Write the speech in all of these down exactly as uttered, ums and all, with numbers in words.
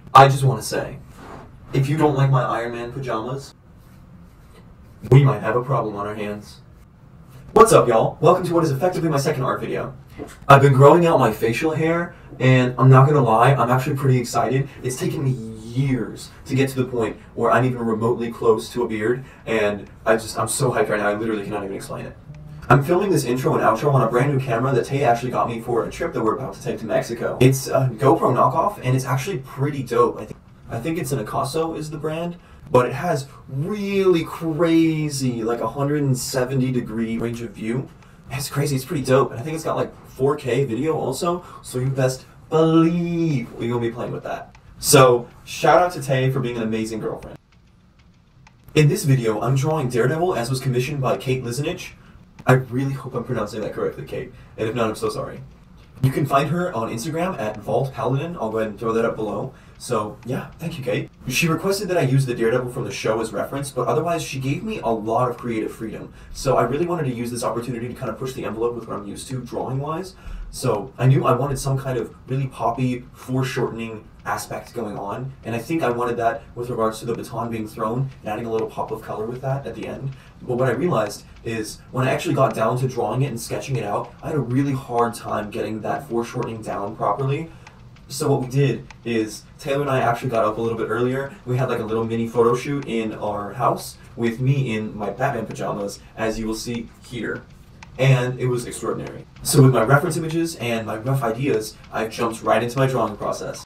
I just want to say, if you don't like my Iron Man pajamas, we might have a problem on our hands. What's up, y'all? Welcome to what is effectively my second art video. I've been growing out my facial hair, and I'm not gonna lie, I'm actually pretty excited. It's taken me years to get to the point where I'm even remotely close to a beard, and I just, I'm so hyped right now, I literally cannot even explain it. I'm filming this intro and outro on a brand new camera that Tay actually got me for a trip that we're about to take to Mexico. It's a GoPro knockoff, and it's actually pretty dope. I think, I think it's an Acaso is the brand, but it has really crazy, like one hundred seventy degree range of view. It's crazy, it's pretty dope, and I think it's got like four K video also, so you best believe we're gonna be playing with that. So, shout out to Tay for being an amazing girlfriend. In this video, I'm drawing Daredevil as was commissioned by Kate Lizanich. I really hope I'm pronouncing that correctly, Kate, and if not, I'm so sorry. You can find her on Instagram at Vault Paladin. I'll go ahead and throw that up below. So, yeah, thank you, Kate. She requested that I use the Daredevil from the show as reference, but otherwise she gave me a lot of creative freedom. So I really wanted to use this opportunity to kind of push the envelope with what I'm used to, drawing-wise. So I knew I wanted some kind of really poppy, foreshortening aspect going on, and I think I wanted that with regards to the baton being thrown and adding a little pop of color with that at the end. But what I realized is when I actually got down to drawing it and sketching it out, I had a really hard time getting that foreshortening down properly. So what we did is Taylor and I actually got up a little bit earlier. We had like a little mini photo shoot in our house with me in my Batman pajamas, as you will see here. And it was extraordinary. So with my reference images and my rough ideas, I jumped right into my drawing process.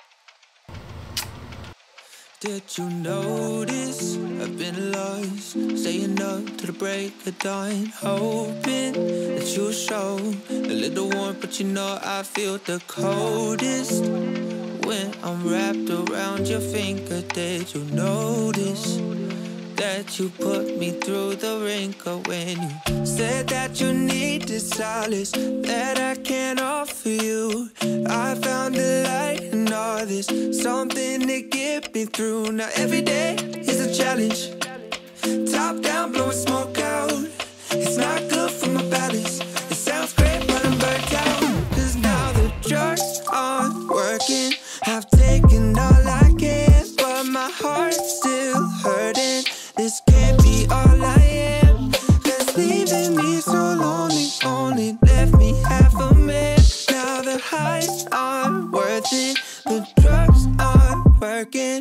Did you notice I've been lost, staying up to the break of dawn, hoping that you'll show a little warmth, but you know I feel the coldest when I'm wrapped around your finger. Did you notice that you put me through the wrinkle when you said that you needed solace that I can't offer you? I found the light in all this, something to get me through. Now every day is a challenge, top down, blowing smoke out. It's not good for my balance. It sounds great, but I'm burnt out, 'cause now the drugs aren't working. I've taken all I can, but my heart's still hurting. This can't be all I am, 'cause leaving me so lonely only left me half a man. Now the highs aren't worth it, the drugs aren't working.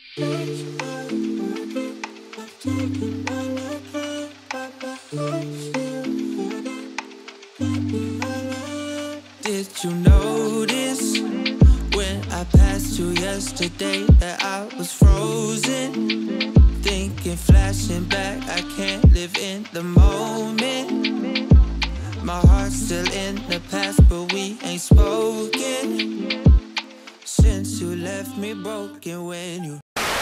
Did you notice when I passed you yesterday that I was frozen? Thinking, flashing back, I can't live in the moment. My heart's still in the past, but we ain't spoken since you left me broken. When you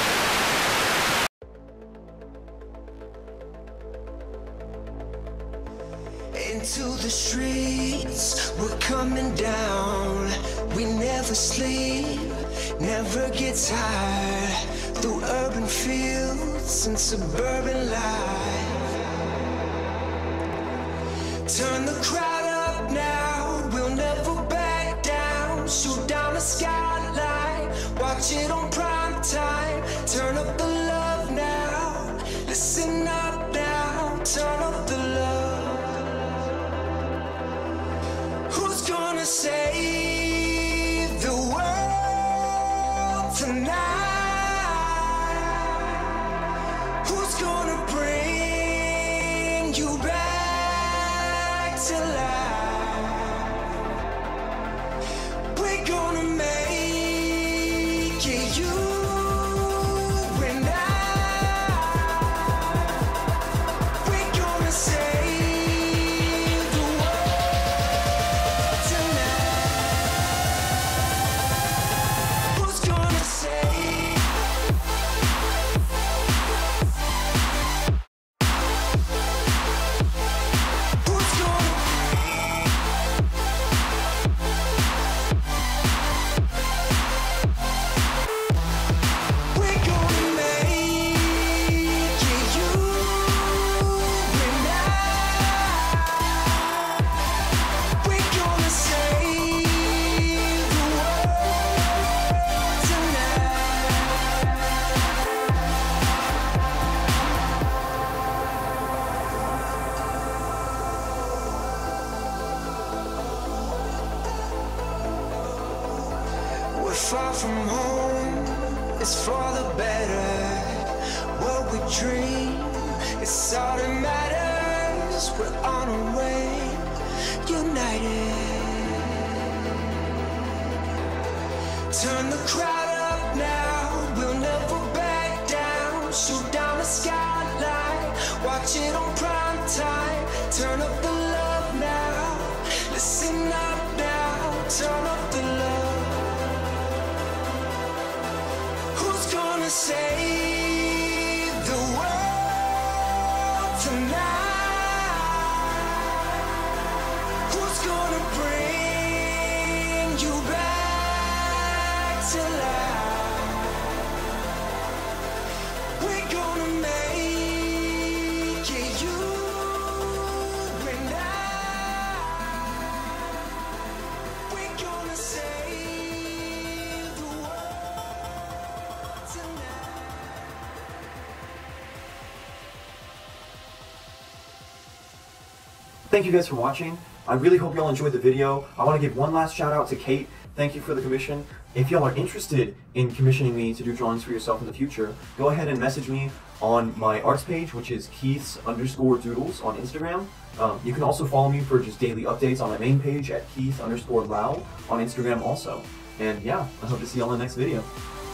into the streets, we're coming down. We never sleep, never get tired. Through urban fields and suburban life, turn the crowd up now. We'll never back down. Shoot down the skyline, watch it on prime time. Turn up the love now. Listen up now. Turn up the love. Who's gonna save the world tonight? Who's gonna bring you back to life? We're gonna make it, you and I. We're gonna save the world tonight. Who's gonna save? Who's gonna far from home, it's for the better. What we dream, it's all that matters. We're on our way, united. Turn the crowd up now, we'll never back down. Shoot down the skyline, watch it on prime time. Turn up the love now, listen up now. Turn up the love. Who's gonna save the world tonight? Who's gonna bring you back to life? We're gonna make it, you and I. We're gonna save the world tonight. Thank you guys for watching. I really hope y'all enjoyed the video. I want to give one last shout out to Kate. Thank you for the commission. If y'all are interested in commissioning me to do drawings for yourself in the future, go ahead and message me on my arts page, which is Keith's underscore doodles on Instagram. Um, you can also follow me for just daily updates on my main page at Keith underscore Loud on Instagram also. And yeah, I hope to see y'all in the next video.